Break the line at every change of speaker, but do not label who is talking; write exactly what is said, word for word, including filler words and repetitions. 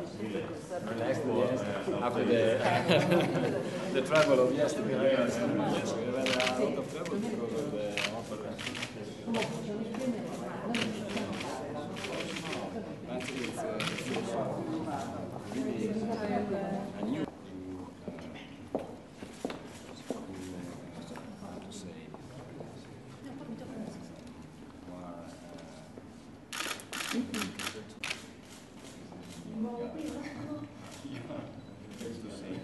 relaxed yes. After the the travel of yesterday, yes, yes, we had a lot of trouble because of the offer. But it's, uh, it's also really a new, uh, how to say, more, uh, yeah, to say